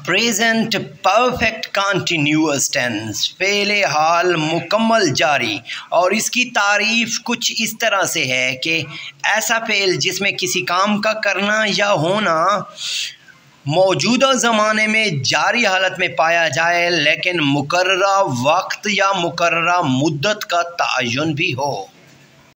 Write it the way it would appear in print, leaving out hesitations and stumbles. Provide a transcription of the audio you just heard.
Present perfect continuous tense, फ़ेले हाल मुकम्मल जारी। और इसकी तारीफ़ कुछ इस तरह से है कि ऐसा फ़ेल जिसमें किसी काम का करना या होना मौजूदा ज़माने में जारी हालत में पाया जाए, लेकिन मुकर्ररा वक्त या मुकर्ररा मुद्दत का तयन भी हो।